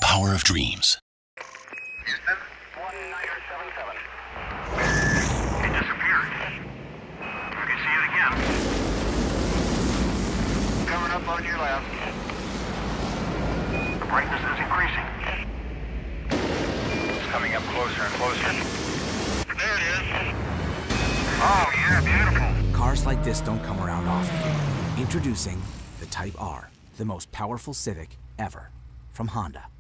power of dreams. Houston, 1977. It disappeared. You can see it again. Coming up on your left. The brightness is increasing. It's coming up closer and closer. There it is. Oh, yeah, beautiful. Cars like this don't come around often. Introducing the Type R, the most powerful Civic ever, from Honda.